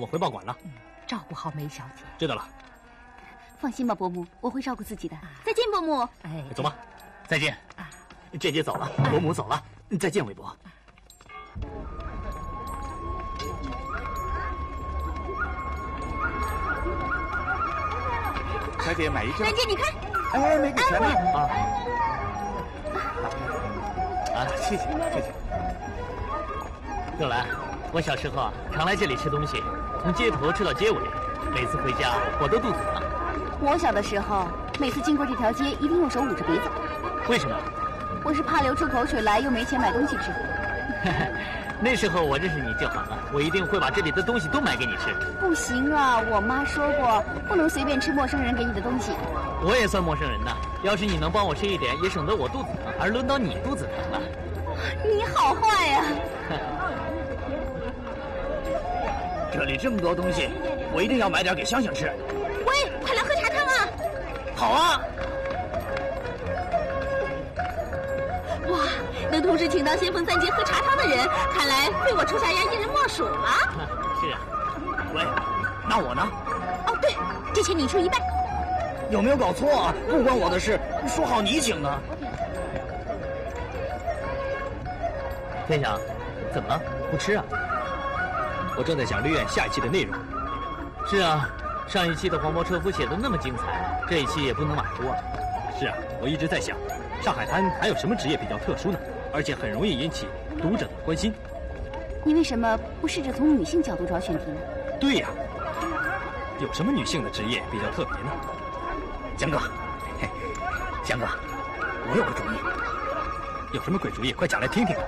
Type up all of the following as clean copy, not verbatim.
们回报馆了。 照顾好梅小姐。 知道了。 放心吧，伯母，我会照顾自己的。再见，伯母。 哎， 走吧，再见。这姐走了，伯母走了，再见，韦伯。 小姐买一张。 兰姐，你看。 哎，没给钱呢。谢谢。 若兰，我小时候常来这里吃东西，从街头吃到街尾，每次回家我都肚子疼。 我小的时候，每次经过这条街，一定用手捂着鼻子。 为什么？ 我是怕流出口水来，又没钱买东西吃。 那时候我认识你就好了，我一定会把这里的东西都买给你吃。 不行啊，我妈说过，不能随便吃陌生人给你的东西。 我也算陌生人呢，要是你能帮我吃一点，也省得我肚子疼，而轮到你肚子疼了。 你好坏呀！ 这里这么多东西，我一定要买点给香香吃。 喂，快来喝茶汤啊！ 好啊！ 哇，能同时请到先锋三杰喝茶汤的人，看来非我出下衙一人莫属了。 是啊。 喂，那我呢？ 哦，对，这钱你出一半。 有没有搞错啊？不关我的事，说好你请呢。 天祥，怎么了？不吃啊？ 我正在想绿苑下一期的内容。 是啊，上一期的黄渤车夫写的那么精彩，这一期也不能马虎啊。 是啊，我一直在想，上海滩还有什么职业比较特殊呢？而且很容易引起读者的关心。 你为什么不试着从女性角度找选题呢？ 对呀，有什么女性的职业比较特别呢？ 江哥，江哥，我有个主意。 有什么鬼主意？快讲来听听。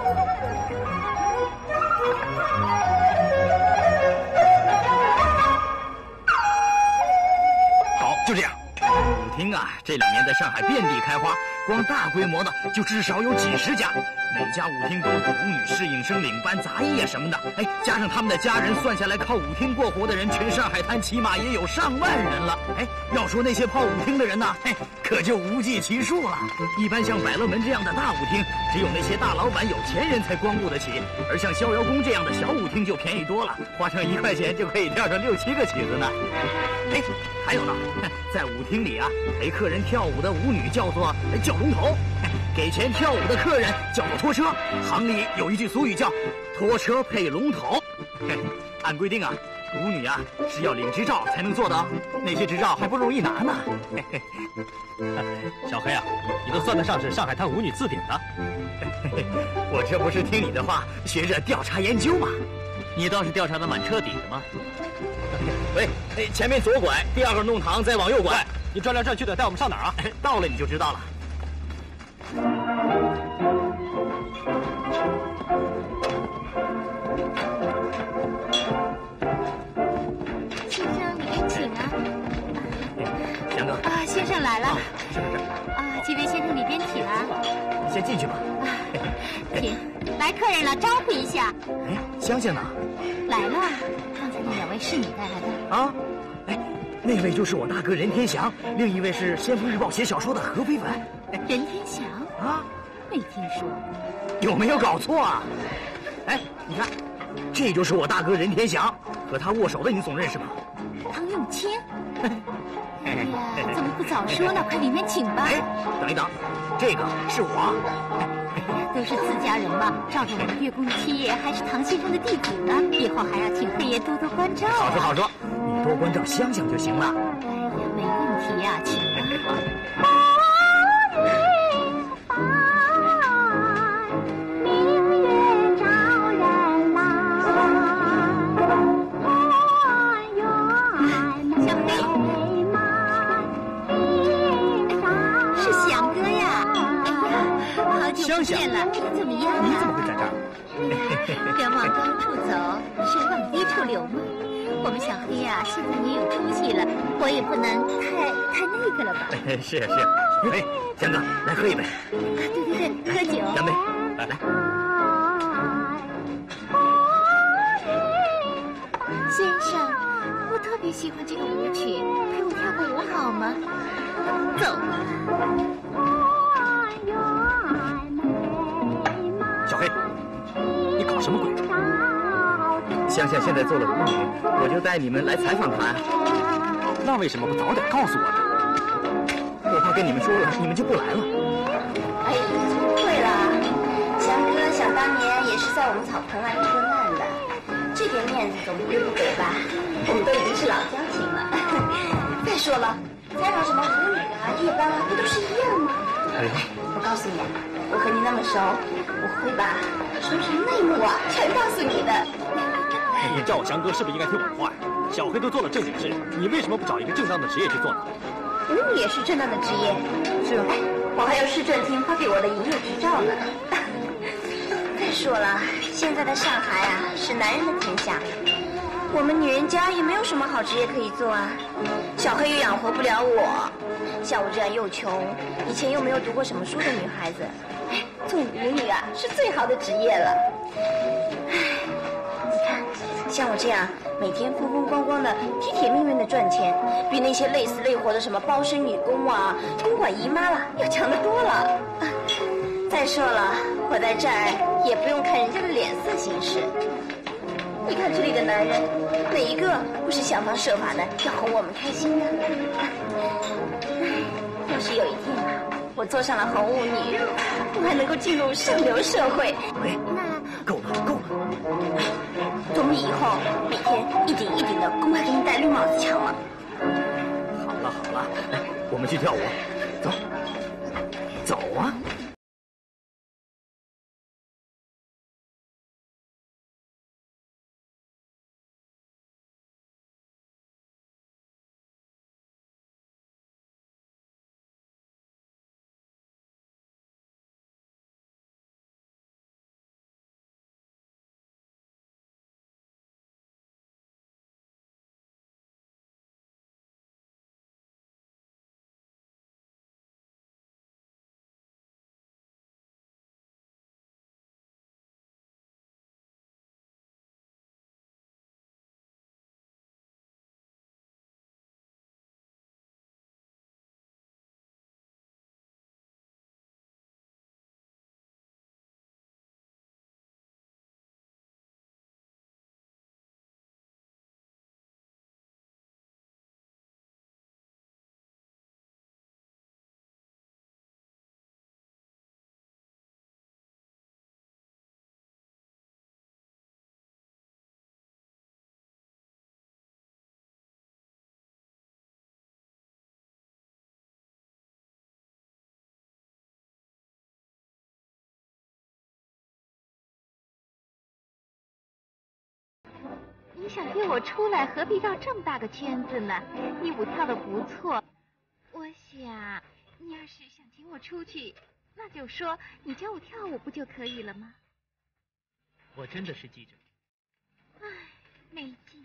好，就这样。舞厅啊，这2年在上海遍地开花，光大规模的就至少有几十家，每家舞厅都有舞女、侍应生、领班、杂役啊什么的。哎，加上他们的家人，算下来靠舞厅过活的人，全上海滩起码也有上万人了。哎，要说那些泡舞厅的人呢，可就无计其数了。一般像百乐门这样的大舞厅，只有那些大老板、有钱人才光顾得起，而像逍遥宫这样的小舞厅就便宜多了，花上1块钱就可以跳上6、7个曲子呢。哎，还有呢，在舞厅里啊，陪客人跳舞的舞女叫做叫龙头，给钱跳舞的客人叫做拖车。行里有一句俗语叫拖车配龙头。按规定啊，舞女啊是要领执照才能做的哦，那些执照还不容易拿呢。 小黑啊，你都算得上是上海滩舞女字典的。 我这不是听你的话，学着调查研究吗？ 你倒是调查的蛮彻底的嘛。 喂，前面左拐，第2个弄堂再往右拐。 你转来转去的，带我们上哪儿啊？ 到了你就知道了。 先生，里边请啊。 杨哥。 啊，先生来了。 是。 啊，几位先生里边请啊。 先进去吧。 请，来客人了，招呼一下。 哎，香香呢？ 来了，刚才那2位是你带来的啊？哎，那位就是我大哥任天祥，另一位是《先锋日报》写小说的何非凡。 任天祥啊？ 没听说。有没有搞错啊？哎，你看，这就是我大哥任天祥，和他握手的你总认识吧？ 唐永谦。哎呀，怎么不早说呢？快里面请吧。 哎，等一等，这个是我。 都是自家人嘛，照着我们月宫的七爷还是唐先生的弟子呢，以后还要请黑爷多多关照。 好说好说，你多关照香香就行了。 哎呀，没问题呀，请吧。 香香， 你怎么样啊？ 你怎么会在这儿？ 人往高处走，水往低处流嘛。我们小黑呀，现在也有出息了，我也不能太那个了吧？ 是。哎，香哥，来喝一杯。 对，喝酒。 干杯！来。 先生，我特别喜欢这个舞曲，陪我跳个舞好吗？走。 小黑，你搞什么鬼？ 香香香现在做了舞女，我就带你们来采访她。 那为什么不早点告诉我呢？ 我怕跟你们说了，你们就不来了。 哎，对了，香哥想当年也是在我们草棚那里昏难的，这点面子总不会不给吧？我们都已经是老交情了。再说了，采访什么舞女啊、夜班啊，不都是一样吗？我告诉你啊，我和你那么熟，我会把手上内幕啊全告诉你的。 你叫我翔哥是不是应该听我的话呀？小黑都做了正经事，你为什么不找一个正当的职业去做呢？ 舞女也是正当的职业。是啊，我还有市政厅发给我的营业执照呢。再说了，现在的上海啊是男人的天下，我们女人家也没有什么好职业可以做啊。小黑又养活不了我，像我这样又穷，以前又没有读过什么书的女孩子，做舞女啊是最好的职业了。你看，像我这样每天风风光光的、铁铁面面的赚钱，比那些累死累活的什么包身女工啊、公馆姨妈啦要强得多了。再说了，我在这儿也不用看人家的脸色行事。你看这里的男人，哪一个不是想方设法的要哄我们开心呢？要是有一天啊，我做上了红舞女，我还能够进入上流社会， 喂，够了够了， 总比以后每天一顶一顶的公开给你戴绿帽子强了。 好了好了，来，我们去跳舞，走，走啊！ 你想约我出来，何必绕这么大个圈子呢？你舞跳得不错，我想你要是想请我出去，那就说你教我跳舞不就可以了吗？ 我真的是记者。 唉，没劲。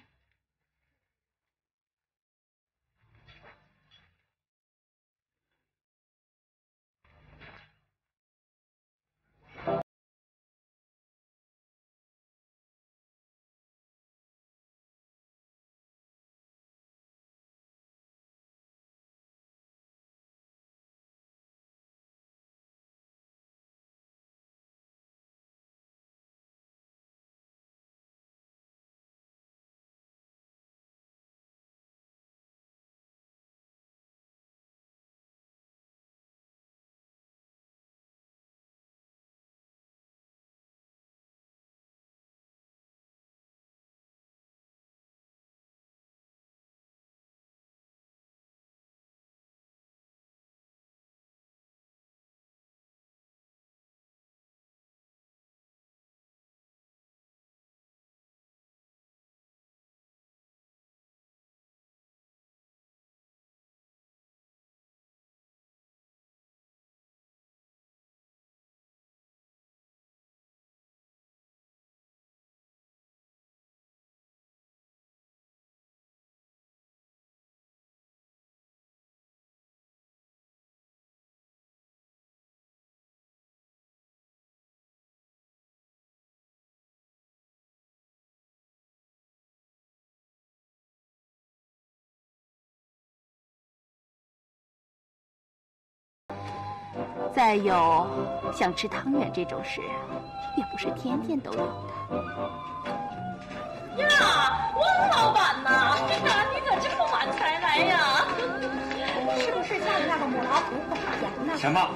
再有，想吃汤圆这种事，也不是天天都有的。 呀，汪老板呐！呀，你可这么晚才来呀？是不是家里那个母老虎不好养呢？ 什么？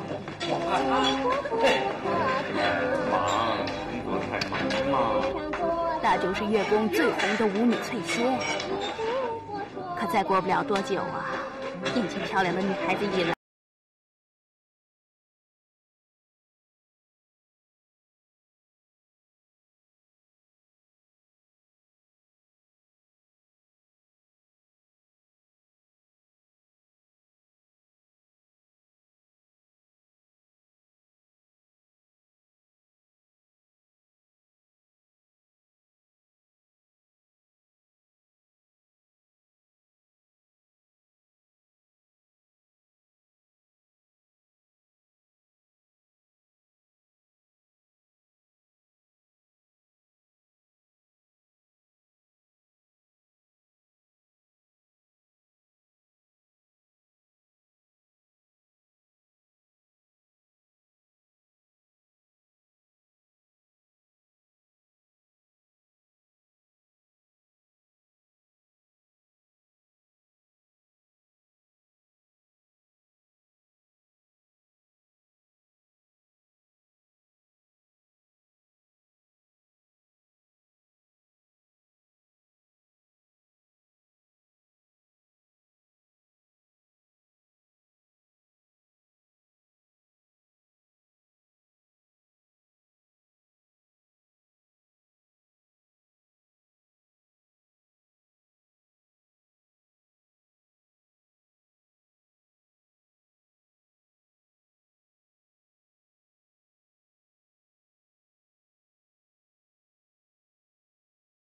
忙，工作太忙嘛。 那就是月宫最红的舞女翠仙。可再过不了多久啊，年轻漂亮的女孩子一来。